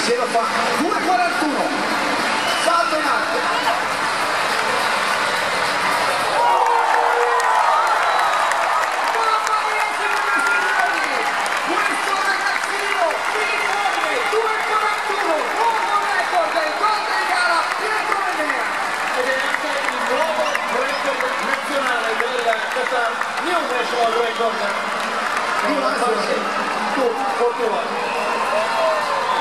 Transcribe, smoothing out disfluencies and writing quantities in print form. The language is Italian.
ce lo fa, 2,41, salto in alto. New national record. Fortuna.